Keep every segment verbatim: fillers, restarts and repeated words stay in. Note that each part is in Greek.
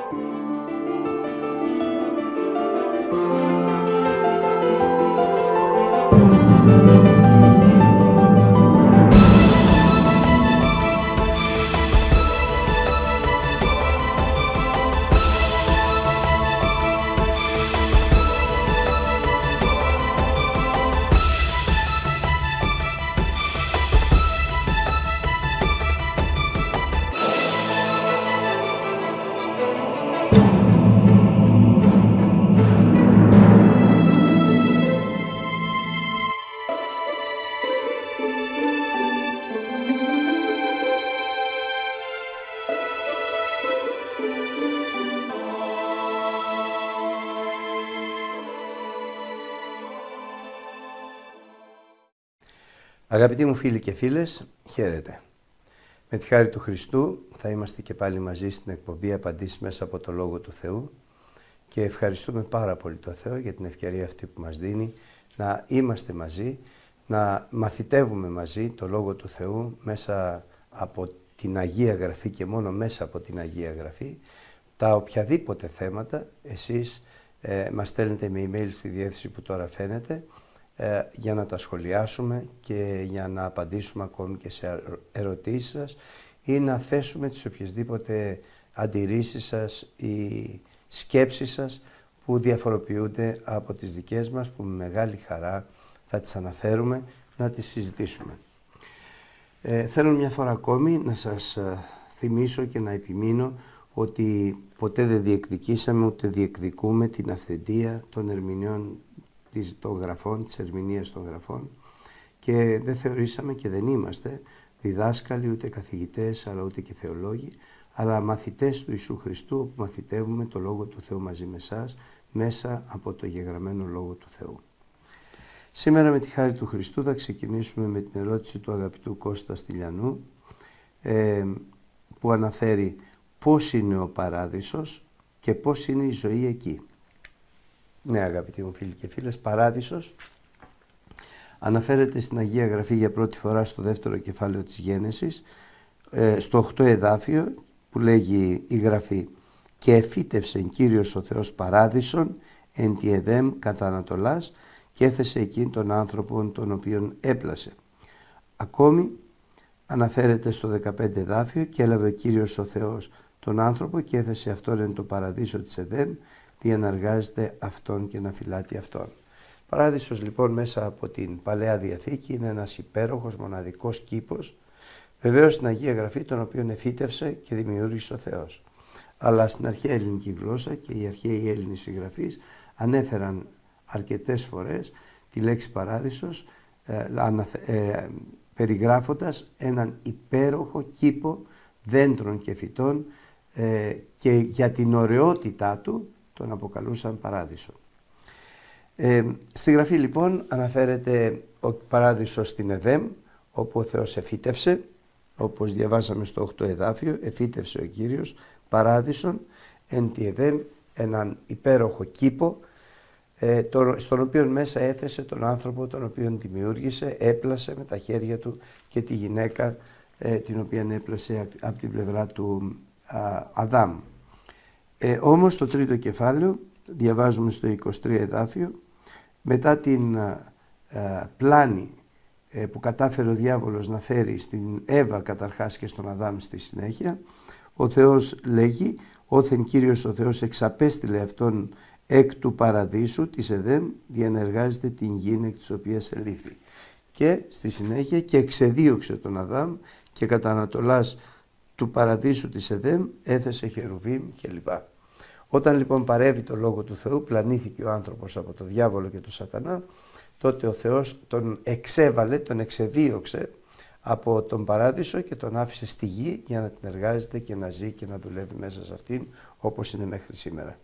Αγαπητοί μου φίλοι και φίλες, χαίρετε. Με τη χάρη του Χριστού θα είμαστε και πάλι μαζί στην εκπομπή Απαντήσεις μέσα από το Λόγο του Θεού και ευχαριστούμε πάρα πολύ τον Θεό για την ευκαιρία αυτή που μας δίνει να είμαστε μαζί, να μαθητεύουμε μαζί το Λόγο του Θεού μέσα από την Αγία Γραφή και μόνο μέσα από την Αγία Γραφή. Τα οποιαδήποτε θέματα εσείς ε, μας στέλνετε με email στη διεύθυνση που τώρα φαίνεται ε, για να τα σχολιάσουμε και για να απαντήσουμε ακόμη και σε ερωτήσεις σας ή να θέσουμε τις οποιασδήποτε αντιρρήσεις σας ή σκέψεις σας που διαφοροποιούνται από τις δικές μας, που με μεγάλη χαρά θα τις αναφέρουμε να τις συζητήσουμε. Ε, θέλω μια φορά ακόμη να σας ε, θυμίσω και να επιμείνω ότι ποτέ δεν διεκδικήσαμε ούτε διεκδικούμε την αυθεντία των ερμηνεών των γραφών, της ερμηνείας των γραφών και δεν θεωρήσαμε και δεν είμαστε διδάσκαλοι ούτε καθηγητές αλλά ούτε και θεολόγοι, αλλά μαθητές του Ιησού Χριστού, όπου μαθητεύουμε το Λόγο του Θεού μαζί με εσάς μέσα από το γεγραμμένο Λόγο του Θεού. Σήμερα με τη χάρη του Χριστού θα ξεκινήσουμε με την ερώτηση του αγαπητού Κώστα Στυλιανού ε, που αναφέρει πώς είναι ο Παράδεισος και πώς είναι η ζωή εκεί. Ναι, αγαπητοί μου φίλοι και φίλες, Παράδεισος αναφέρεται στην Αγία Γραφή για πρώτη φορά στο δεύτερο κεφάλαιο της Γένεσης, ε, στο οκτώ εδάφιο που λέγει η Γραφή «Και εφύτευσεν Κύριος ο Θεός Παράδεισον εν τη Εδέμ κατά Ανατολάς και έθεσε εκείν τον άνθρωπον τον οποίον έπλασε». Ακόμη αναφέρεται στο δεκαπέντε εδάφιο «Και έλαβε ο Κύριος ο Θεός τον άνθρωπο και έθεσε αυτόν εν το παραδείσο της Εδέμ, διεναργάζεται αυτόν και να φυλάτει αυτόν». Παράδεισος λοιπόν μέσα από την Παλαιά Διαθήκη είναι ένας υπέροχος μοναδικός κήπος, βεβαίως στην Αγία Γραφή, τον οποίον εφύτευσε και δημιούργησε ο Θεός. Αλλά στην αρχαία ελληνική γλώσσα και οι αρχαίοι Έλληνες συγγραφείς ανέφεραν αρκετές φορές τη λέξη Παράδεισος ε, ε, περιγράφοντας έναν υπέροχο κήπο δέντρων και φυτών ε, και για την ωραιότητά του τον αποκαλούσαν Παράδεισο. Ε, στη Γραφή λοιπόν αναφέρεται ο Παράδεισος στην Εδέμ, όπου ο Θεός εφύτευσε, όπως διαβάσαμε στο οκτώ εδάφιο, εφύτευσε ο Κύριος Παράδεισον εν τη Εδέμ, έναν υπέροχο κήπο, ε, το, στον οποίο μέσα έθεσε τον άνθρωπο τον οποίον δημιούργησε, έπλασε με τα χέρια του και τη γυναίκα ε, την οποία έπλασε από την πλευρά του α, Αδάμ. Ε, όμως στο τρίτο κεφάλαιο διαβάζουμε στο είκοσι τρία εδάφιο, μετά την α, α, πλάνη ε, που κατάφερε ο διάβολος να φέρει στην Εύα καταρχάς και στον Αδάμ στη συνέχεια, ο Θεός λέγει «Όθεν Κύριος ο Θεός εξαπέστειλε αυτόν εκ του παραδείσου της Εδέμ, διενεργάζεται την γη εκ της οποίας ελήφθη». Και στη συνέχεια «Και εξεδίωξε τον Αδάμ και κατά ανατολάς του παραδείσου της Εδέμ έθεσε χερουβίμ» κλπ. Όταν λοιπόν παρέβη το Λόγο του Θεού, πλανήθηκε ο άνθρωπος από το διάβολο και τον σατανά, τότε ο Θεός τον εξέβαλε, τον εξεδίωξε από τον Παράδεισο και τον άφησε στη γη για να την εργάζεται και να ζει και να δουλεύει μέσα σε αυτήν όπως είναι μέχρι σήμερα.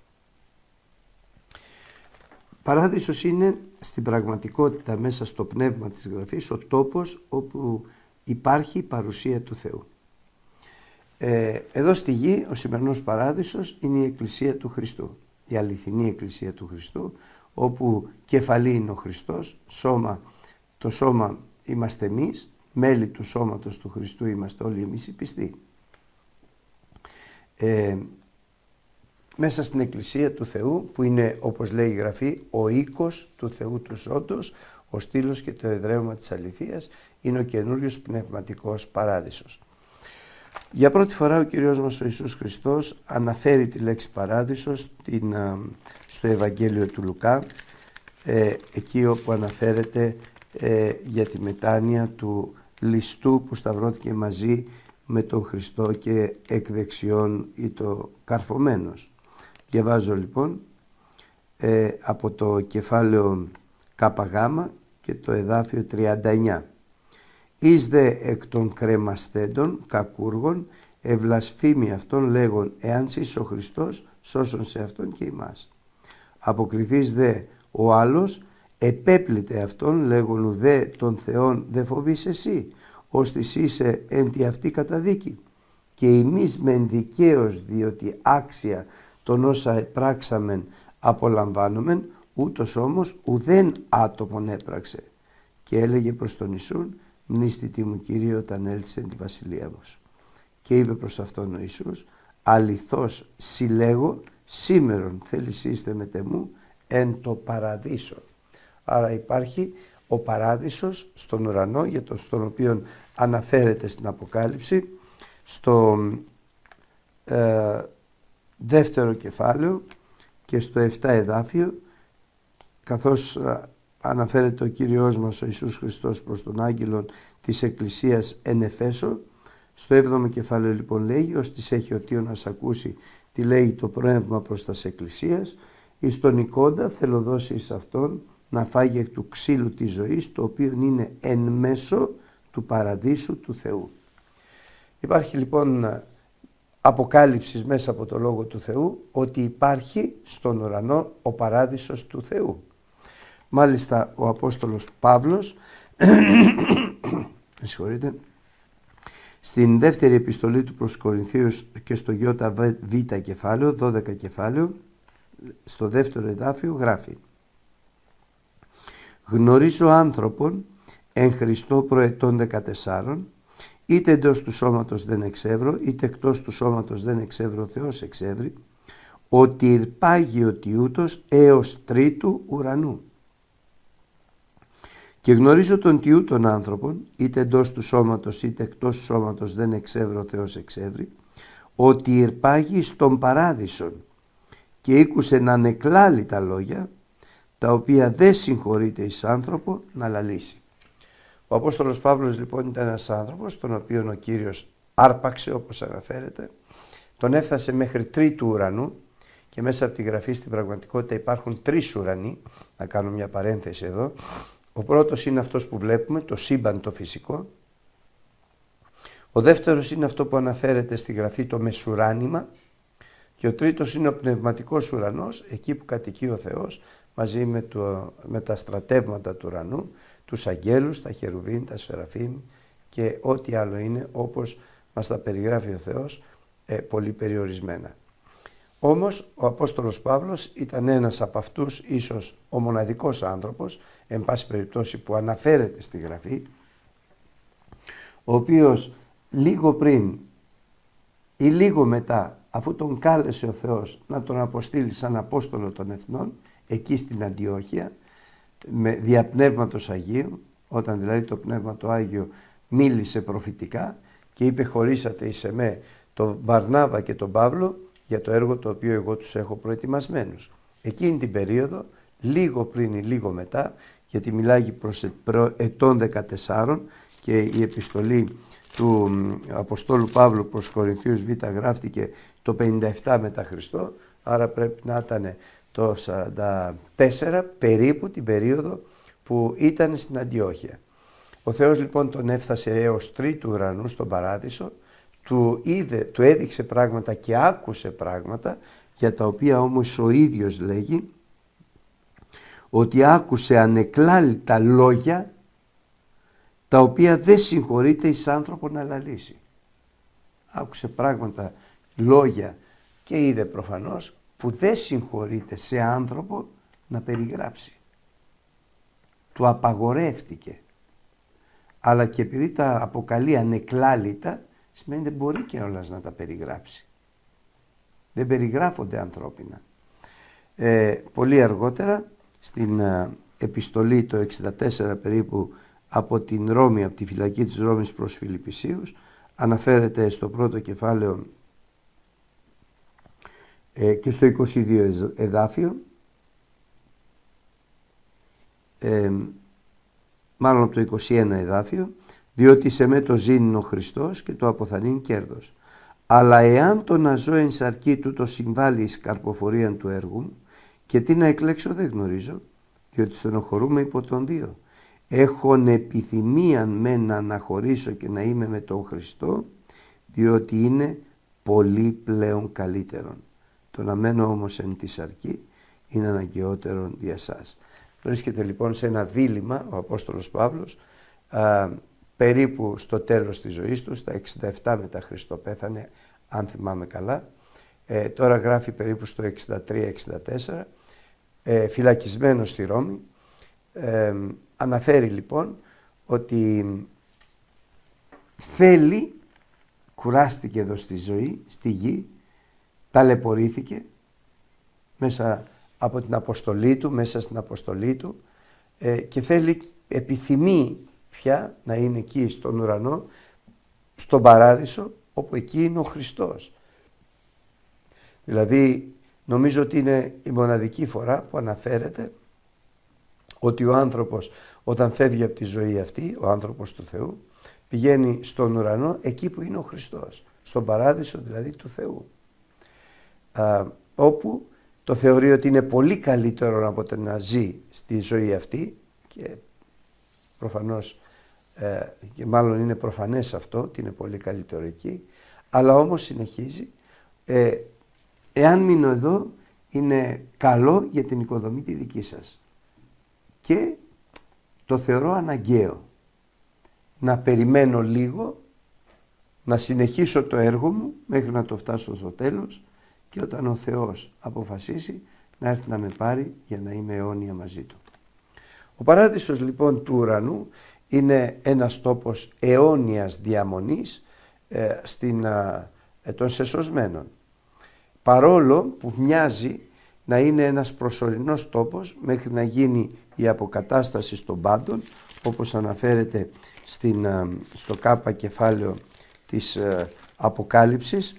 Παράδεισος είναι στην πραγματικότητα μέσα στο πνεύμα της Γραφής ο τόπος όπου υπάρχει η παρουσία του Θεού. Ε, εδώ στη γη ο σημερινός Παράδεισος είναι η Εκκλησία του Χριστού, η αληθινή Εκκλησία του Χριστού, όπου κεφαλή είναι ο Χριστός, σώμα, το σώμα είμαστε εμείς, μέλη του σώματος του Χριστού είμαστε όλοι εμείς οι πιστοί. Ε, μέσα στην Εκκλησία του Θεού, που είναι, όπως λέει η Γραφή, ο οίκος του Θεού του Ζώντος, ο στήλος και το εδραίωμα της αληθείας, είναι ο καινούριος πνευματικός παράδεισος. Για πρώτη φορά ο Κύριος μας ο Ιησούς Χριστός αναφέρει τη λέξη παράδεισος στην, στο Ευαγγέλιο του Λουκά, ε, εκεί όπου αναφέρεται ε, για τη μετάνοια του ληστού που σταυρώθηκε μαζί με τον Χριστό και εκ δεξιών ή το καρφωμένος. Διαβάζω λοιπόν ε, από το κεφάλαιο ΚΓ και το εδάφιο τριάντα εννιά. «Εις δε εκ των κρεμαστέντων κακούργων ευλασφήμει αυτόν λέγον, εάν σεις ο Χριστός σώσον σε αυτόν και ημάς. Αποκριθείς δε ο άλλος επέπλητε αυτόν λέγον, ουδέ των Θεών δε φοβείς εσύ, ώστις είσαι εν τη αυτή καταδίκη. Και εμείς μεν δικαίως, διότι άξια τον όσα επράξαμεν απολαμβάνομεν, ούτως όμως ουδέν άτομον έπραξε. Και έλεγε προς τον Ιησούν, μνήστητη μου Κύριε όταν έλθεις εν τη βασιλεία μου. Και είπε προς αυτόν ο Ιησούς, αληθώς συλλέγω, σήμερον θέλεις είστε με τεμού εν το παραδείσο. Άρα υπάρχει ο παράδεισος στον ουρανό, για τον στον οποίο αναφέρεται στην Αποκάλυψη, στο ε, δεύτερο κεφάλαιο και στο επτά εδάφιο, καθώς αναφέρεται ο Κύριος μας ο Ιησούς Χριστός προς τον άγγελον της Εκκλησίας εν Εφέσω. Στο έβδομο κεφάλαιο λοιπόν λέγει, ώστις έχει οτίο να σ' ακούσει τι λέει το πνεύμα προς τας Εκκλησίας, εις τον εικόντα θέλω δώσει εις αυτόν να φάγει εκ του ξύλου της ζωής, το οποίο είναι εν μέσω του παραδείσου του Θεού. Υπάρχει λοιπόν αποκάλυψης μέσα από το Λόγο του Θεού ότι υπάρχει στον ουρανό ο παράδεισος του Θεού. Μάλιστα ο Απόστολος Παύλος συγχωρείτε, στην δεύτερη επιστολή του προς Κορινθίους και στο Β κεφάλαιο, δώδεκα κεφάλαιο, στο δεύτερο εδάφιο γράφει: γνωρίζω άνθρωπον εν Χριστώ προετών δεκατεσσάρων, είτε εντός του σώματος δεν εξεύρω, είτε εκτός του σώματος δεν εξεύρω, Θεός εξεύρει, ότι ηρπάγει ο τιούτος έως τρίτου ουρανού. Και γνωρίζω τον τιούτων άνθρωπον, είτε εντός του σώματος είτε εκτός του σώματος δεν εξεύρω, Θεός εξεύρει, ότι ηρπάγει στον παράδεισον και ήκουσε να ανεκλάλει τα λόγια, τα οποία δεν συγχωρείται εις άνθρωπο να λαλήσει. Ο Απόστολος Παύλος λοιπόν ήταν ένας άνθρωπος, τον οποίον ο Κύριος άρπαξε, όπως αναφέρεται, τον έφτασε μέχρι τρίτου ουρανού, και μέσα από τη Γραφή στην πραγματικότητα υπάρχουν τρεις ουρανοί. Να κάνω μια παρένθεση εδώ. Ο πρώτος είναι αυτός που βλέπουμε, το σύμπαν το φυσικό. Ο δεύτερος είναι αυτό που αναφέρεται στη Γραφή, το μεσουράνημα. Και ο τρίτος είναι ο πνευματικός ουρανός, εκεί που κατοικεί ο Θεός μαζί με, το, με τα στρατεύματα του ουρανού, τους αγγέλους, τα χερουβίν, τα σεραφείμ και ό,τι άλλο είναι, όπως μας τα περιγράφει ο Θεός, ε, πολύ περιορισμένα. Όμως ο Απόστολος Παύλος ήταν ένας από αυτούς, ίσως ο μοναδικός άνθρωπος, εν πάση περιπτώσει, που αναφέρεται στη Γραφή, ο οποίος λίγο πριν ή λίγο μετά, αφού τον κάλεσε ο Θεός να τον αποστείλει σαν Απόστολο των Εθνών, εκεί στην Αντιόχεια, με διαπνεύματος Αγίου, όταν δηλαδή το Πνεύμα το Άγιο μίλησε προφητικά και είπε χωρίσατε εις εμέ τον Βαρνάβα και τον Παύλο για το έργο το οποίο εγώ τους έχω προετοιμασμένους. Εκείνη την περίοδο, λίγο πριν ή λίγο μετά, γιατί μιλάει προς ετών δεκατεσσάρων και η επιστολή του Αποστόλου Παύλου προς Κορινθίους Β γράφτηκε το πενήντα επτά μετά Χριστό, άρα πρέπει να ήταν το σαράντα τέσσερα περίπου την περίοδο που ήταν στην Αντιόχεια. Ο Θεός λοιπόν τον έφτασε έως τρίτου ουρανού στον Παράδεισο, του, είδε, του έδειξε πράγματα και άκουσε πράγματα για τα οποία όμως ο ίδιος λέγει ότι άκουσε ανεκλάλητα λόγια τα οποία δεν συγχωρείται εις άνθρωπο να λαλήσει. Άκουσε πράγματα, λόγια και είδε προφανώς που δεν συγχωρείται σε άνθρωπο να περιγράψει. Του απαγορεύτηκε. Αλλά και επειδή τα αποκαλεί ανεκλάλητα, σημαίνει δεν μπορεί και όλας να τα περιγράψει. δεν περιγράφονται ανθρώπινα. Ε, πολύ αργότερα, στην ε, επιστολή το εξήντα τέσσερα περίπου από την Ρώμη, από τη φυλακή της Ρώμης προς Φιλιππισίους, αναφέρεται στο πρώτο κεφάλαιο ε, και στο είκοσι δύο εδάφιο, ε, μάλλον από το είκοσι ένα εδάφιο, διότι σε με το ζήνει ο Χριστός και το αποθανήν κέρδος. Αλλά εάν το να ζω εν σαρκή του το συμβάλλει εις καρποφορίαν του έργου μου, και τι να εκλέξω δεν γνωρίζω, διότι στενοχωρούμε υπό τον δύο. Έχον επιθυμίαν με να αναχωρήσω και να είμαι με τον Χριστό, διότι είναι πολύ πλέον καλύτερον. Το να μένω όμως εν τη σαρκή είναι αναγκαιότερον δια σας. Βρίσκεται λοιπόν σε ένα δίλημμα ο Απόστολος Παύλος, α, περίπου στο τέλος της ζωής του, στα εξήντα επτά μετά Χριστό πέθανε, αν θυμάμαι καλά. Ε, τώρα γράφει περίπου στο εξήντα τρία εξήντα τέσσερα, ε, φυλακισμένος στη Ρώμη. Ε, αναφέρει λοιπόν ότι θέλει, κουράστηκε εδώ στη ζωή, στη γη, ταλαιπωρήθηκε μέσα από την αποστολή του, μέσα στην αποστολή του ε, και θέλει, επιθυμεί πια να είναι εκεί στον ουρανό, στον παράδεισο, όπου εκεί είναι ο Χριστός. Δηλαδή νομίζω ότι είναι η μοναδική φορά που αναφέρεται ότι ο άνθρωπος όταν φεύγει από τη ζωή αυτή, ο άνθρωπος του Θεού, πηγαίνει στον ουρανό εκεί που είναι ο Χριστός, στον παράδεισο δηλαδή του Θεού, α, όπου το θεωρεί ότι είναι πολύ καλύτερο από το να ζει στη ζωή αυτή και προφανώς ε, και μάλλον είναι προφανές αυτό ότι είναι πολύ καλύτερο εκεί, αλλά όμως συνεχίζει ε, εάν μείνω εδώ είναι καλό για την οικοδομή τη δική σας και το θεωρώ αναγκαίο να περιμένω λίγο, να συνεχίσω το έργο μου μέχρι να το φτάσω στο τέλος και όταν ο Θεός αποφασίσει να έρθει να με πάρει για να είμαι αιώνια μαζί του. Ο παράδεισος λοιπόν του ουρανού είναι ένας τόπος αιώνιας διαμονής ε, στην, ε, των σεσωσμένων. Παρόλο που μοιάζει να είναι ένας προσωρινός τόπος μέχρι να γίνει η αποκατάσταση των πάντων, όπως αναφέρεται στην, στο κάπα κεφάλαιο της ε, Αποκάλυψης,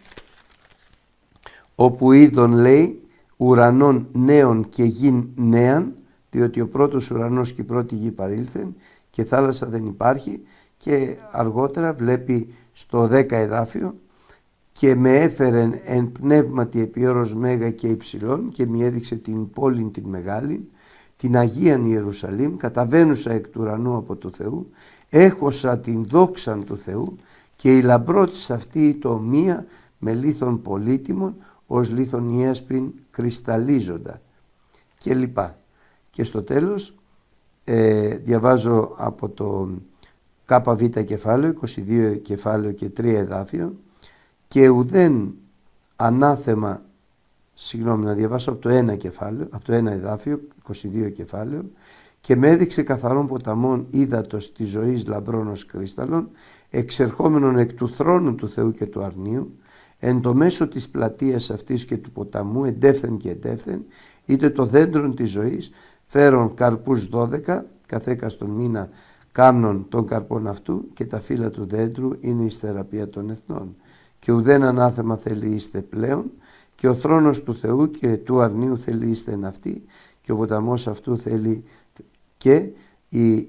όπου είδον λέει ουρανών νέων και γην νέαν, διότι ο πρώτος ουρανός και η πρώτη γη παρήλθεν και θάλασσα δεν υπάρχει, και αργότερα βλέπει στο δέκα εδάφιο και με έφερεν εν πνεύματι επί όρος μέγα και υψηλών και μη έδειξε την πόλην την μεγάλην, την Αγίαν Ιερουσαλήμ, καταβαίνουσα εκ του ουρανού από του Θεού, έχωσα την δόξαν του Θεού και η λαμπρότης αυτή το μία με λίθον πολύτιμων ως λίθον ιέσπιν κρυσταλλίζοντα και λοιπά. Και στο τέλος ε, διαβάζω από το ΚΒ κεφάλαιο, είκοσι δύο κεφάλαιο και τρία εδάφιο, και ουδέν ανάθεμα, συγγνώμη να διαβάσω από το ένα κεφάλαιο, από το ένα εδάφιο, είκοσι δύο κεφάλαιο, και με έδειξε καθαρών ποταμών ύδατος της ζωής λαμπρών ως κρύσταλλον, εξερχόμενον εκ του θρόνου του Θεού και του αρνίου, εν το μέσο της πλατείας αυτής και του ποταμού, εντεύθεν και εντεύθεν, είτε το δέντρον της ζωής, φέρον καρπούς δώδεκα, καθέκα στον μήνα κάμνων των καρπών αυτού, και τα φύλλα του δέντρου είναι η θεραπεία των εθνών. Και ουδέν ανάθεμα θέλει είστε πλέον, και ο θρόνος του Θεού και του αρνίου θέλει είστε εν αυτή, και ο ποταμός αυτού θέλει, και η,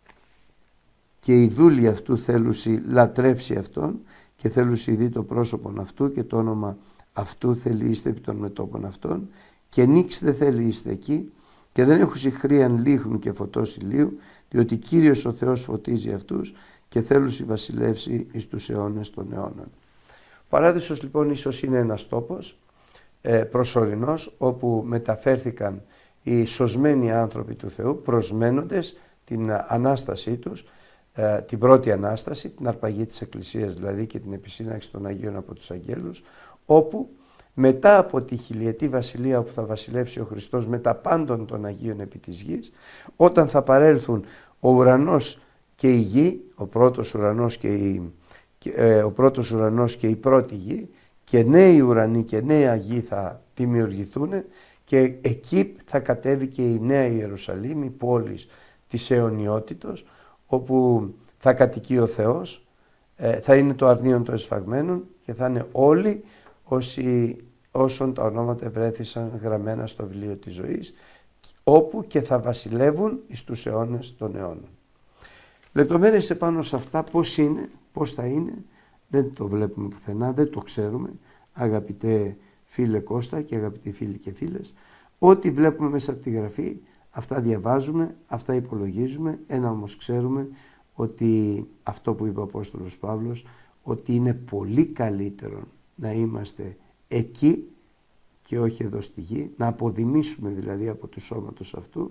και η δούλη αυτού θέλουσι λατρεύσει αυτόν, και θέλουσι δει το πρόσωπον αυτού, και το όνομα αυτού θέλει είστε επί των μετώπων αυτών, και νίξ δεν θέλει είστε εκεί, και δεν έχουν χρίαν λίγνου και φωτός ηλίου, διότι Κύριος ο Θεός φωτίζει αυτούς, και θέλουσι βασιλεύσει εις τους αιώνες των αιώνων. Ο παράδεισος λοιπόν ίσως είναι ένας τόπος ε, προσωρινός, όπου μεταφέρθηκαν οι σωσμένοι άνθρωποι του Θεού, προσμένοντες την Ανάστασή τους, ε, την πρώτη Ανάσταση, την αρπαγή της Εκκλησίας δηλαδή και την επισύναξη των Αγίων από τους Αγγέλους, όπου μετά από τη χιλιετή βασιλεία που θα βασιλεύσει ο Χριστός με τα πάντων των Αγίων επί της γης, όταν θα παρέλθουν ο ουρανός και η γη, ο πρώτος ουρανός και η, και, ε, ο πρώτος ουρανός και η πρώτη γη, και νέοι ουρανοί και νέα γη θα δημιουργηθούν και εκεί θα κατέβει και η Νέα Ιερουσαλήμ, η πόλη της αιωνιότητος, όπου θα κατοικεί ο Θεός, ε, θα είναι το αρνίον των εσφαγμένων και θα είναι όλοι όσοι, όσων τα ονόματα βρέθησαν γραμμένα στο βιβλίο της ζωής, όπου και θα βασιλεύουν εις τους αιώνες των αιώνων. Λεπτομέρειες επάνω σε αυτά, πώς είναι, πώς θα είναι, δεν το βλέπουμε πουθενά, δεν το ξέρουμε, αγαπητέ φίλε Κώστα και αγαπητοί φίλοι και φίλες. Ό,τι βλέπουμε μέσα από τη Γραφή, αυτά διαβάζουμε, αυτά υπολογίζουμε. Ένα όμως ξέρουμε, ότι αυτό που είπε ο Απόστολος Παύλος, ότι είναι πολύ καλύτερο να είμαστε εκεί και όχι εδώ στη γη, να αποδημήσουμε δηλαδή από του σώματος αυτού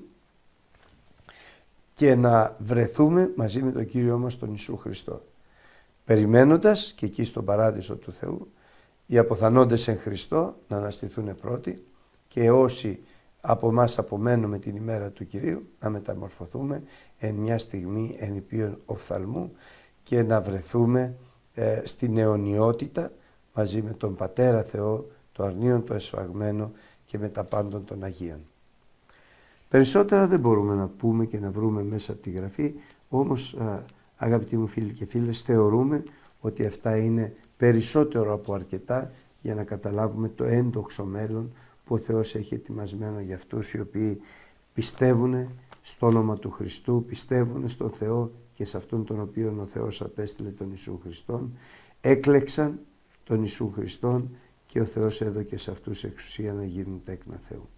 και να βρεθούμε μαζί με τον Κύριό μας τον Ιησού Χριστό, περιμένοντας και εκεί στον παράδεισο του Θεού οι αποθανόντες εν Χριστώ να αναστηθούν πρώτοι και όσοι από εμάς απομένουμε την ημέρα του Κυρίου να μεταμορφωθούμε εν μια στιγμή εν υπείων οφθαλμού και να βρεθούμε ε, στην αιωνιότητα μαζί με τον Πατέρα Θεό, το αρνίον το εσφαγμένο και με τα πάντων των Αγίων. Περισσότερα δεν μπορούμε να πούμε και να βρούμε μέσα από τη Γραφή, όμως α, αγαπητοί μου φίλοι και φίλες, θεωρούμε ότι αυτά είναι περισσότερο από αρκετά για να καταλάβουμε το έντοξο μέλλον που ο Θεός έχει ετοιμασμένο για αυτούς οι οποίοι πιστεύουν στο όνομα του Χριστού, πιστεύουν στον Θεό και σε αυτόν τον οποίο ο Θεός απέστειλε τον Ιησού Χριστόν, έκλεξαν τον Ιησού Χριστόν και ο Θεός έδωκε σε αυτούς εξουσία να γίνουν τέκνα Θεού.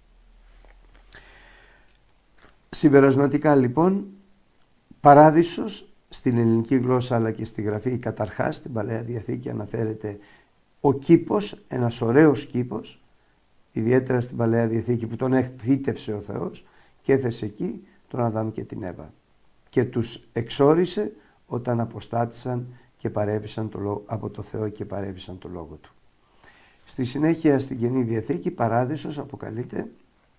Συμπερασματικά λοιπόν, παράδεισος στην ελληνική γλώσσα αλλά και στη Γραφή, καταρχάς στην Παλαιά Διαθήκη αναφέρεται ο κήπος, ένας ωραίος κήπος, ιδιαίτερα στην Παλαιά Διαθήκη που τον θύτευσε ο Θεός και έθεσε εκεί τον Αδάμ και την Εύα και τους εξόρισε όταν αποστάτησαν και παρέβησαν το λόγο, από το Θεό και παρέβησαν το Λόγο Του. Στη συνέχεια στην Καινή Διαθήκη παράδεισος αποκαλείται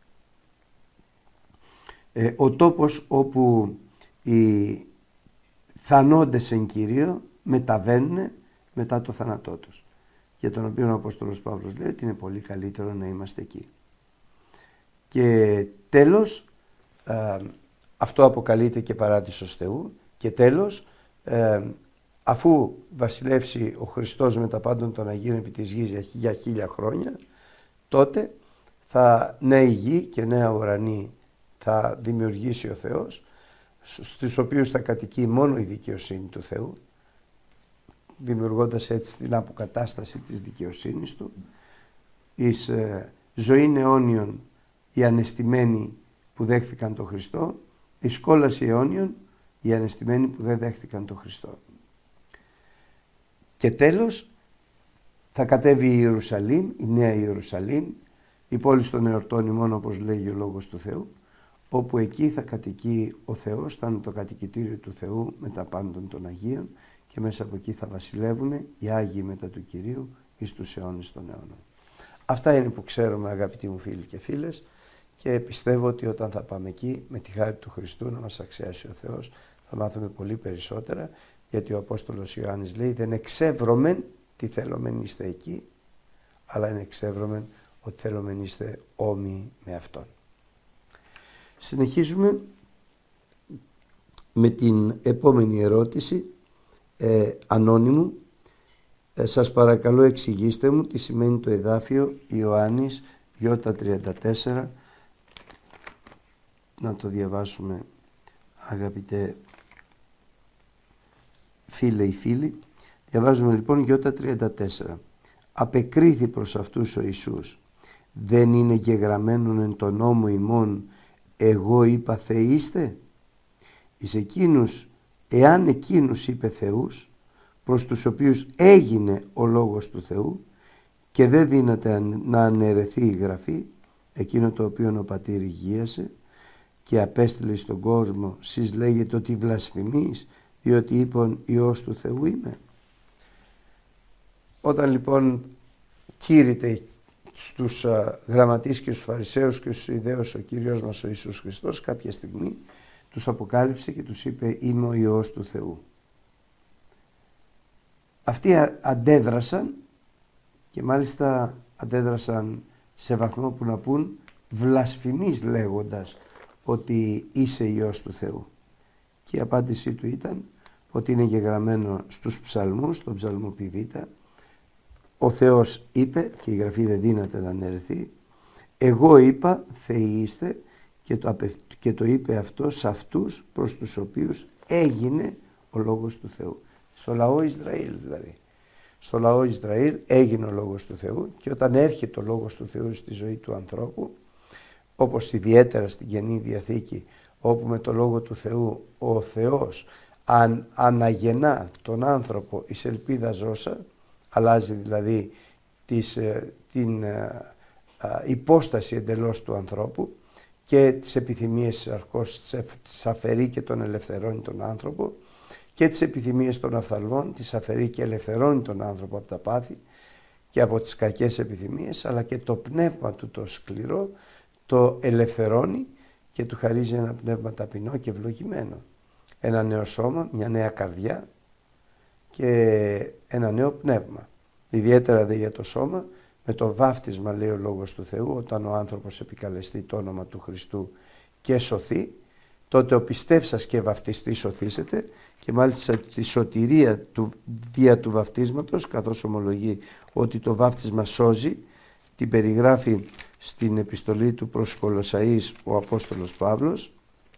ε, ο τόπος όπου οι θανόντες εν Κυρίω μεταβαίνουν μετά το θάνατό τους, για τον οποίο ο Απόστολος Παύλος λέει ότι είναι πολύ καλύτερο να είμαστε εκεί. Και τέλος, ε, αυτό αποκαλείται και παράδεισος Θεού, και τέλος, ε, αφού βασιλεύσει ο Χριστός με τα πάντων των Αγίων επί της γης για χίλια χρόνια, τότε θα νέη γη και νέα ουρανή θα δημιουργήσει ο Θεός, στους οποίους θα κατοικεί μόνο η δικαιοσύνη του Θεού, δημιουργώντας έτσι την αποκατάσταση της δικαιοσύνης Του, εις ε, ζωήν αιώνιον οι ανεστημένοι που δέχθηκαν τον Χριστό, εις κόλαση αιώνιον οι ανεστημένοι που δεν δέχθηκαν τον Χριστό. Και τέλος θα κατέβει η Ιερουσαλήμ, η Νέα Ιερουσαλήμ, η πόλη των εορτών ημών όπως λέγει ο Λόγος του Θεού, όπου εκεί θα κατοικεί ο Θεός, θα είναι το κατοικητήριο του Θεού με τα πάντων των Αγίων και μέσα από εκεί θα βασιλεύουν οι Άγιοι μετά του Κυρίου εις τους αιώνες των αιώνων. Αυτά είναι που ξέρουμε αγαπητοί μου φίλοι και φίλες και πιστεύω ότι όταν θα πάμε εκεί με τη χάρη του Χριστού να μας αξιάσει ο Θεός θα μάθουμε πολύ περισσότερα, γιατί ο Απόστολος Ιωάννης λέει δεν εξεύρωμεν τι θέλομεν είστε εκεί, αλλά είναι εξεύρωμεν ότι θέλομεν είστε όμοιοι με Αυτόν. Συνεχίζουμε με την επόμενη ερώτηση ε, ανώνυμου. Ε, σας παρακαλώ εξηγήστε μου τι σημαίνει το εδάφιο Ιωάννης Ι τριάντα τέσσερα. Να το διαβάσουμε αγαπητέ φίλε ή φίλοι. Διαβάζουμε λοιπόν Ι τριάντα τέσσερα. Απεκρίθη προς αυτούς ο Ιησούς. Δεν είναι γεγραμμένον εν τον νόμο ημών εγώ είπα θεήστε. Εις εκείνους, εάν εκείνους είπε θεούς, προς τους οποίους έγινε ο λόγος του Θεού και δεν δύναται να αναιρεθεί η Γραφή, εκείνο το οποίο ο Πατήρ υγείασε και απέστειλε στον κόσμο, σεις λέγεται ότι βλασφημείς, διότι είπαν Υιός του Θεού είμαι. Όταν λοιπόν κήρυτε στους α, γραμματείς και στους Φαρισαίους και στους Ιδαίους ο Κύριος μας ο Ιησούς Χριστός, κάποια στιγμή τους αποκάλυψε και τους είπε είμαι ο Υιός του Θεού. Αυτοί αντέδρασαν και μάλιστα αντέδρασαν σε βαθμό που να πούν βλασφημείς λέγοντας ότι είσαι Υιός του Θεού. Και η απάντησή του ήταν ότι είναι γεγραμμένο στους ψαλμούς, στον ψαλμό πι β, ο Θεός είπε, και η Γραφή δεν δύναται να αναιρεθεί, εγώ είπα Θεοί είστε, και το, και το είπε αυτό σε αυτούς προς τους οποίους έγινε ο Λόγος του Θεού. Στο λαό Ισραήλ δηλαδή. Στο λαό Ισραήλ έγινε ο Λόγος του Θεού, και όταν έρχεται ο Λόγος του Θεού στη ζωή του ανθρώπου, όπως ιδιαίτερα στην Καινή Διαθήκη, όπου με το Λόγο του Θεού ο Θεός αν, αναγεννά τον άνθρωπο εις ελπίδα ζώσα, αλλάζει δηλαδή της, την α, α, υπόσταση εντελώς του ανθρώπου και τις επιθυμίες της αρκός τις αφαιρεί και τον ελευθερώνει τον άνθρωπο, και τις επιθυμίες των αφθαλμών τις αφαιρεί και ελευθερώνει τον άνθρωπο από τα πάθη και από τις κακές επιθυμίες, αλλά και το πνεύμα του το σκληρό το ελευθερώνει και του χαρίζει ένα πνεύμα ταπεινό και ευλογημένο. Ένα νέο σώμα, μια νέα καρδιά και ένα νέο πνεύμα. Ιδιαίτερα δε για το σώμα, με το βάφτισμα, λέει ο Λόγος του Θεού, όταν ο άνθρωπος επικαλεστεί το όνομα του Χριστού και σωθεί, τότε ο πιστεύσας και βαφτιστής σωθήσεται, και μάλιστα τη σωτηρία του, δια του βαφτίσματος, καθώς ομολογεί ότι το βάφτισμα σώζει, την περιγράφει στην επιστολή του προς Κολοσσαείς ο Απόστολος Παύλος,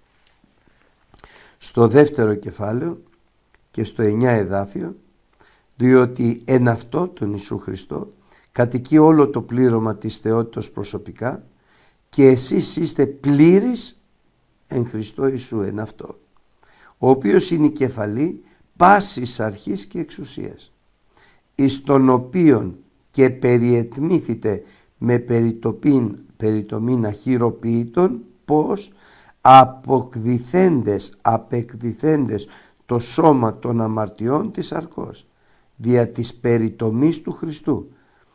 στο δεύτερο κεφάλαιο και στο εννιά εδάφιο, διότι εν αυτό τον Ιησού Χριστό κατοικεί όλο το πλήρωμα της θεότητος προσωπικά, και εσείς είστε πλήρεις εν Χριστώ Ιησού, εν αυτό, ο οποίος είναι η κεφαλή πάσης αρχής και εξουσίας, εις τον οποίον και περιετμήθητε με περιτοπήν, περιτομήν αχυροποίητον, πως αποκδηθέντες, απεκδηθέντες το σώμα των αμαρτιών της αρκός, δια της περιτομής του Χριστού,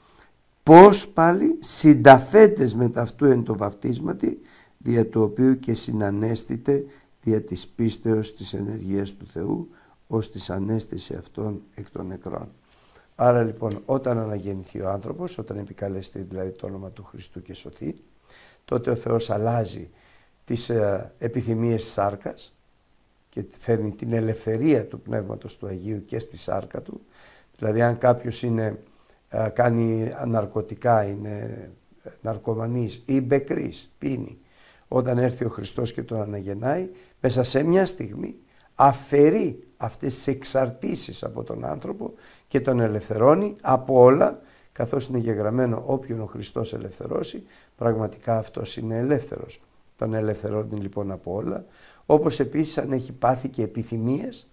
πως πάλι συνταφέντες με ταυτού εν το βαπτίσματι, δια του οποίου και συνανέστητε δια της πίστεως της ενεργείας του Θεού, ως της ανέστηση αυτών εκ των νεκρών. Άρα λοιπόν, όταν αναγεννηθεί ο άνθρωπος, όταν επικαλεστεί δηλαδή το όνομα του Χριστού και σωθεί, τότε ο Θεός αλλάζει τις ε, επιθυμίες της σάρκας και φέρνει την ελευθερία του Πνεύματος του Αγίου και στη σάρκα του. Δηλαδή αν κάποιος είναι, ε, κάνει ναρκωτικά, είναι ναρκωμανής ή μπεκρής, πίνει, όταν έρθει ο Χριστός και τον αναγεννάει, μέσα σε μια στιγμή αφαιρεί αυτές τις εξαρτήσεις από τον άνθρωπο και τον ελευθερώνει από όλα, καθώς είναι γεγραμμένο όποιον ο Χριστός ελευθερώσει, πραγματικά αυτός είναι ελεύθερος. Τον ελευθερώνει λοιπόν από όλα, όπως επίσης αν έχει πάθει και επιθυμίες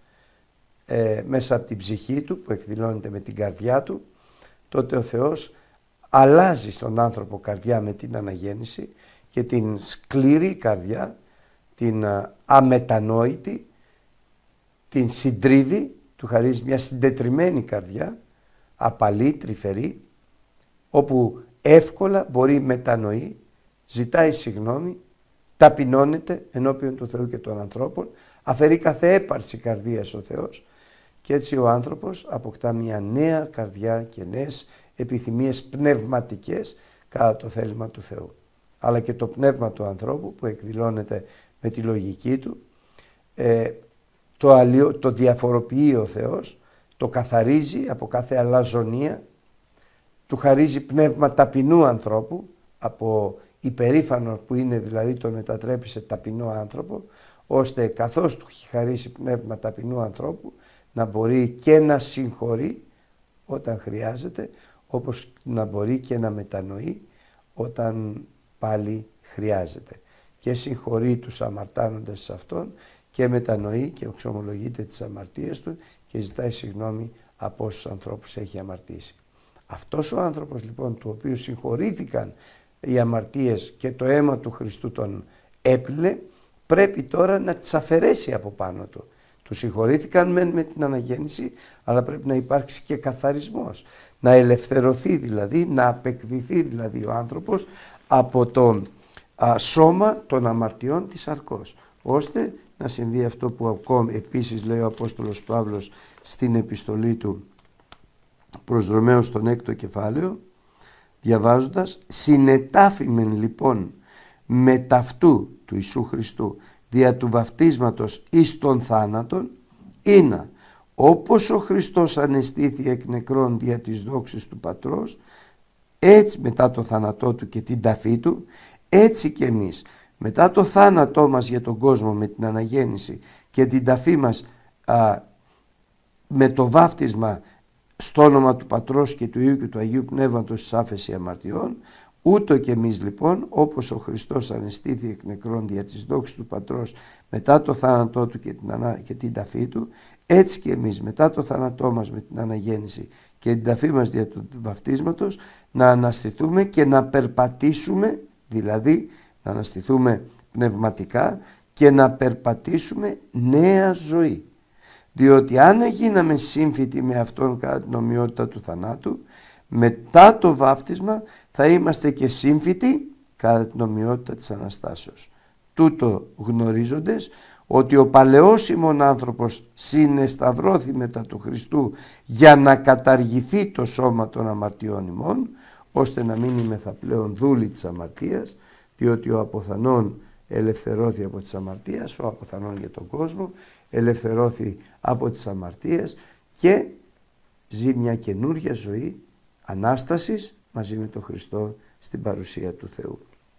ε, μέσα από την ψυχή του που εκδηλώνεται με την καρδιά του, τότε ο Θεός αλλάζει στον άνθρωπο καρδιά με την αναγέννηση και την σκληρή καρδιά, την αμετανόητη, την συντρίβει, του χαρίζει μια συντετριμμένη καρδιά, απαλή, τρυφερή, όπου εύκολα μπορεί μετανοεί, ζητάει συγγνώμη, ταπεινώνεται ενώπιον του Θεού και των ανθρώπων, αφαιρεί κάθε έπαρση καρδίας ο Θεός, και έτσι ο άνθρωπος αποκτά μια νέα καρδιά και νέες επιθυμίες πνευματικές κατά το θέλημα του Θεού. Αλλά και το πνεύμα του ανθρώπου που εκδηλώνεται με τη λογική του, ε, το, αλλιο, το διαφοροποιεί ο Θεός, το καθαρίζει από κάθε αλαζονία, του χαρίζει πνεύμα ταπεινού ανθρώπου, από υπερήφανο που είναι δηλαδή τον μετατρέπει σε ταπεινό άνθρωπο, ώστε καθώς του έχει χαρίσει πνεύμα ταπεινού ανθρώπου να μπορεί και να συγχωρεί όταν χρειάζεται, όπως να μπορεί και να μετανοεί όταν πάλι χρειάζεται. Και συγχωρεί τους αμαρτάνοντες σε αυτόν και μετανοεί και εξομολογείται τις αμαρτίες του και ζητάει συγγνώμη από όσους ανθρώπους έχει αμαρτήσει. Αυτός ο άνθρωπος λοιπόν, του οποίου συγχωρήθηκαν οι αμαρτίες και το αίμα του Χριστού τον έπλυνε, πρέπει τώρα να τις αφαιρέσει από πάνω του. Του συγχωρήθηκαν μεν με την αναγέννηση, αλλά πρέπει να υπάρξει και καθαρισμός. Να ελευθερωθεί δηλαδή, να απεκδηθεί δηλαδή ο άνθρωπος από το α, σώμα των αμαρτιών της αρκός, ώστε να συμβεί αυτό που ακόμη επίσης λέει ο Απόστολος Παύλος στην επιστολή του προς Ρωμαίους στον έκτο κεφάλαιο, διαβάζοντας, συνετάφημεν λοιπόν με ταυτού του Ιησού Χριστού δια του βαφτίσματος εις των θάνατον, είναι όπως ο Χριστός ανεστήθη εκ νεκρών δια της δόξης του Πατρός, έτσι μετά το θάνατό του και την ταφή του, έτσι και εμείς μετά το θάνατό μας για τον κόσμο με την αναγέννηση και την ταφή μας α, με το βάφτισμα στο όνομα του Πατρός και του Υιού και του Αγίου Πνεύματος της άφεση αμαρτιών, ούτω και εμείς λοιπόν, όπως ο Χριστός ανεστήθη εκ νεκρών δια της δόξης του Πατρός μετά το θάνατό του και την, ανα... και την ταφή του, έτσι και εμείς μετά το θάνατό μας με την αναγέννηση και την ταφή μας δια του βαφτίσματος να αναστηθούμε και να περπατήσουμε, δηλαδή να αναστηθούμε πνευματικά και να περπατήσουμε νέα ζωή. Διότι αν γίναμε σύμφυτοι με Αυτόν κατά την ομοιότητα του θανάτου, μετά το βάφτισμα θα είμαστε και σύμφυτοι κατά την ομοιότητα της Αναστάσεως. Τούτο γνωρίζοντες ότι ο παλαιός ημών άνθρωπος συνεσταυρώθη μετά του Χριστού για να καταργηθεί το σώμα των αμαρτιών ημών, ώστε να μην είμεθα πλέον δούλοι της αμαρτίας, διότι ο αποθανών ελευθερώθη από τις αμαρτίες, ο αποθανών για τον κόσμο ελευθερώθη από τις αμαρτίες και ζει μια καινούργια ζωή Ανάστασης μαζί με τον Χριστό στην παρουσία του Θεού.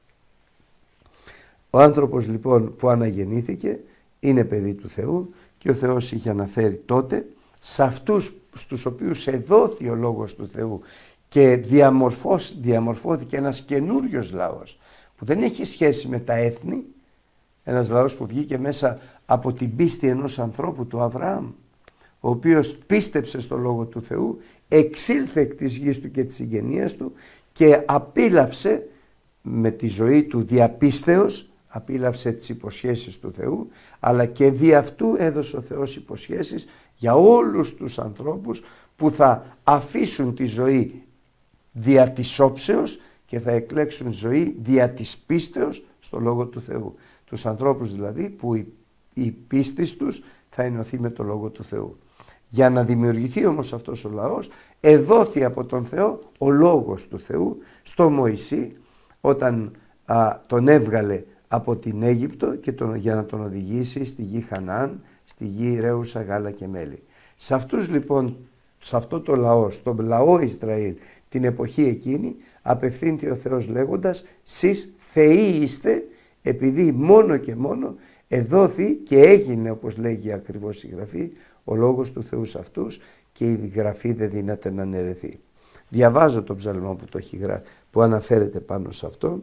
Ο άνθρωπος λοιπόν που αναγεννήθηκε είναι παιδί του Θεού και ο Θεός είχε αναφέρει τότε σε αυτούς στους οποίους εδόθη ο Λόγος του Θεού και διαμορφώθηκε ένας καινούριος λαός που δεν έχει σχέση με τα έθνη, ένας λαός που βγήκε μέσα από την πίστη ενός ανθρώπου, του Αβραάμ, ο οποίος πίστεψε στο Λόγο του Θεού, εξήλθε εκ της γης του και της συγγενείας του και απίλαυσε με τη ζωή του διαπίστεως, απίλαυσε τις υποσχέσεις του Θεού, αλλά και δι' αυτού έδωσε ο Θεός υποσχέσεις για όλους τους ανθρώπους που θα αφήσουν τη ζωή δια της όψεως και θα εκλέξουν ζωή δια της πίστεως στο Λόγο του Θεού. Τους ανθρώπους δηλαδή που η, η πίστη τους θα ενωθεί με το Λόγο του Θεού. Για να δημιουργηθεί όμως αυτός ο λαός, εδόθη από τον Θεό ο Λόγος του Θεού στο Μωυσή όταν α, τον έβγαλε από την Αίγυπτο και τον, για να τον οδηγήσει στη γη Χαναάν, στη γη ρέουσα γάλα και μέλι. Σε αυτούς λοιπόν, σε αυτό το λαό, στον λαό Ισραήλ, την εποχή εκείνη, απευθύνεται ο Θεός λέγοντας «Σεις θεοί είστε», επειδή μόνο και μόνο εδόθη και έγινε, όπως λέγει ακριβώς η Γραφή, ο Λόγος του Θεού σε αυτούς και η Γραφή δεν δύναται να αναιρεθεί. Διαβάζω τον ψαλμό που, το έχει γρα... που αναφέρεται πάνω σε αυτό.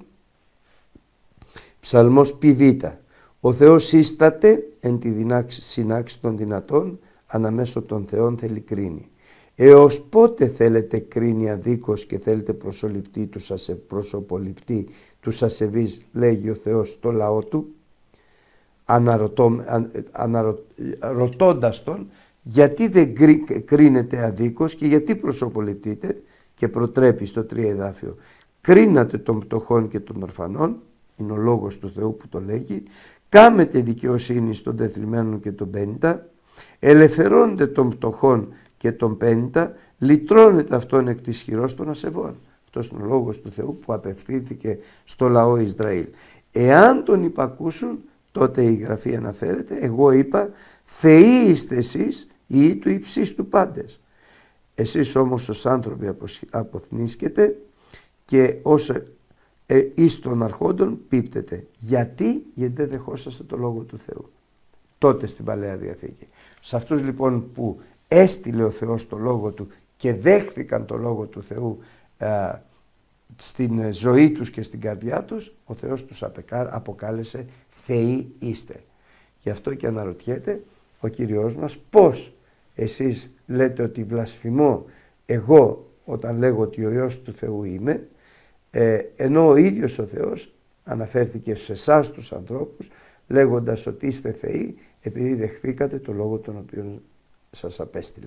Ψαλμός πι β. Ο Θεός σύσταται εν τη συνάξη των δυνατών, αναμέσω των Θεών θέλει κρίνει. Έως πότε θέλετε κρίνει αδίκως και θέλετε προσωποληπτή τους, ασε, προσωποληπτή τους ασεβείς, λέγει ο Θεός στο λαό του, αναρωτώ, αναρωτώντας τον γιατί δεν κρίνετε αδίκως και γιατί προσωποληπτείτε, και προτρέπει στο τρία εδάφιο, κρίνατε των πτωχών και των ορφανών, είναι ο Λόγος του Θεού που το λέγει, κάμετε δικαιοσύνη στον τεθλιμμένο και τον πένητα, ελευθερώνετε των πτωχών και των πένητα, λυτρώνεται αυτόν εκ της χειρός των ασεβών. Αυτός είναι ο Λόγος του Θεού που απευθύνθηκε στο λαό Ισραήλ. Εάν τον υπακούσουν, τότε η Γραφή αναφέρεται, εγώ είπα, θεοί είστε εσείς, ή του υψίστου του πάντες. Εσείς όμως ως άνθρωποι αποθνίσκετε και ως ε, εις των αρχόντων πίπτετε. Γιατί, γιατί δεν δεχόσαστε το Λόγο του Θεού. Τότε στην Παλαιά Διαθήκη. Σε αυτούς λοιπόν που έστειλε ο Θεός το Λόγο του και δέχθηκαν το Λόγο του Θεού ε, στην ζωή τους και στην καρδιά τους, ο Θεός τους αποκάλεσε θεοί είστε. Γι' αυτό και αναρωτιέται ο Κύριος μας πώς εσείς λέτε ότι βλασφημώ εγώ όταν λέγω ότι ο Υιός του Θεού είμαι, ε, ενώ ο ίδιος ο Θεός αναφέρθηκε σε εσάς τους ανθρώπους λέγοντας ότι είστε θεοί επειδή δεχθήκατε το λόγο τον οποίο σας απέστειλα.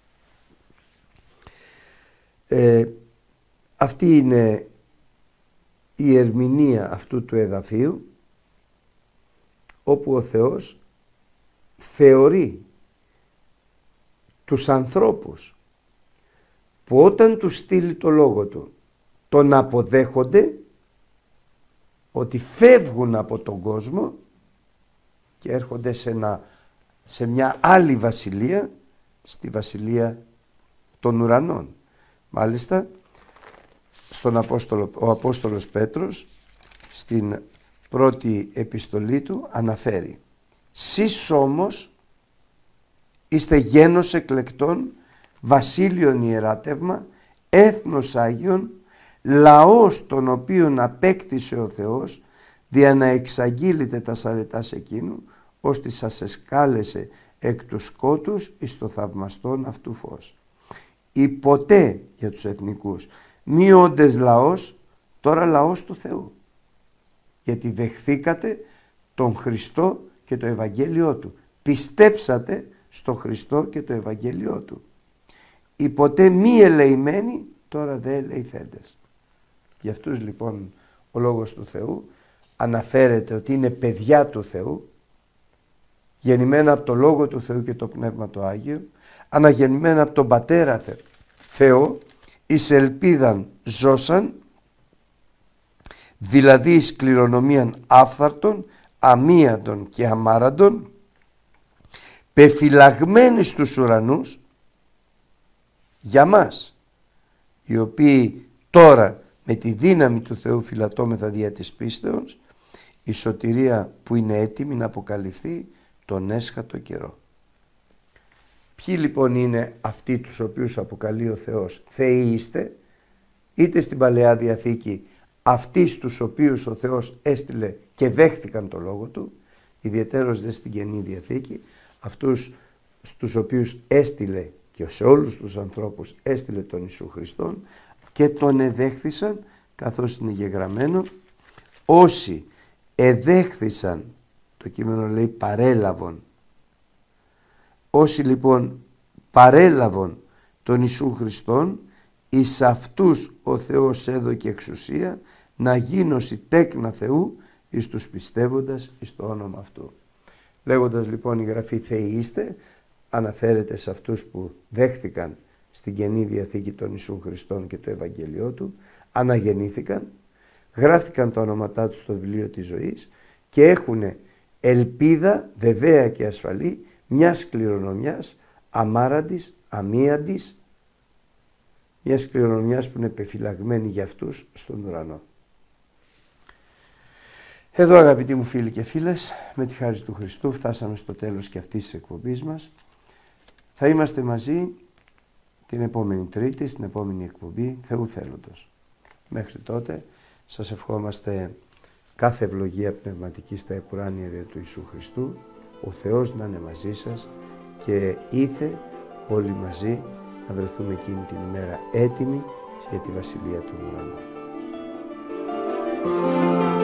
Ε, αυτή είναι η ερμηνεία αυτού του εδαφίου, όπου ο Θεός θεωρεί τους ανθρώπους που όταν του στείλει το λόγο του τον αποδέχονται, ότι φεύγουν από τον κόσμο και έρχονται σε, ένα, σε μια άλλη βασιλεία, στη βασιλεία των ουρανών. Μάλιστα, στον Απόστολο, ο Απόστολος Πέτρος στην πρώτη επιστολή του αναφέρει: «Σεις όμως είστε γένος εκλεκτών, βασίλειον ιεράτευμα, έθνος Άγιον, λαός τον οποίον απέκτησε ο Θεός, δια να εξαγγείλετε τα αρετάς εκείνου, ώστε σας εσκάλεσε εκ του σκότους εις το θαυμαστόν αυτού φως. Ή ποτέ για τους εθνικούς, μη όντες λαός, τώρα λαός του Θεού, γιατί δεχθήκατε τον Χριστό και το Ευαγγέλιό Του. Πιστέψατε στο Χριστό και το Ευαγγέλιό Του. Ή ποτέ μη ελεημένοι, τώρα δε ελεηθέντες». Για αυτούς λοιπόν ο Λόγος του Θεού αναφέρεται ότι είναι παιδιά του Θεού, γεννημένα από το Λόγο του Θεού και το Πνεύμα το Άγιο, αναγεννημένα από τον Πατέρα Θεό, εις ελπίδαν ζώσαν, δηλαδή εις κληρονομίαν άφθαρτον, αμίαντον και αμάραντον, πεφυλαγμένοι στους ουρανούς, για μας, οι οποίοι τώρα με τη δύναμη του Θεού φυλατώμεθα δια της πίστεως, η σωτηρία που είναι έτοιμη να αποκαλυφθεί τον έσχατο καιρό. Ποιοι λοιπόν είναι αυτοί τους οποίους αποκαλεί ο Θεός Θεοί είστε, είτε στην Παλαιά Διαθήκη αυτοί στους οποίους ο Θεός έστειλε και δέχθηκαν το Λόγο Του, ιδιαιτέρως δε στην Καινή Διαθήκη, αυτούς στους οποίους έστειλε και σε όλους τους ανθρώπους έστειλε τον Ιησού Χριστόν και τον εδέχθησαν, καθώς είναι γεγραμμένο, όσοι εδέχθησαν, το κείμενο λέει παρέλαβον, όσοι λοιπόν παρέλαβον τον Ιησού Χριστόν, εις αυτούς ο Θεός έδωκε εξουσία να γίνωση τέκνα Θεού εις τους πιστεύοντας εις το όνομα Αυτού. Λέγοντας λοιπόν η Γραφή Θεοί είστε, αναφέρεται σε αυτούς που δέχθηκαν στην Καινή Διαθήκη τον Ιησού Χριστόν και το Ευαγγέλιό Του, αναγεννήθηκαν, γράφτηκαν τα ονόματά τους στο βιβλίο της ζωής και έχουν ελπίδα βεβαία και ασφαλή μιας κληρονομιάς αμάραντης, αμίαντης, μιας κληρονομιάς που είναι πεφυλαγμένη για αυτούς στον ουρανό. Εδώ αγαπητοί μου φίλοι και φίλες, με τη χάρη του Χριστού φτάσαμε στο τέλος και αυτής της εκπομπής μας. Θα είμαστε μαζί την επόμενη Τρίτη, στην επόμενη εκπομπή, Θεού θέλοντος. Μέχρι τότε σας ευχόμαστε κάθε ευλογία πνευματική στα επουράνια δια του Ιησού Χριστού, ο Θεός να είναι μαζί σας και ήθε όλοι μαζί να βρεθούμε εκείνη την ημέρα έτοιμοι για τη Βασιλεία των Ουρανών.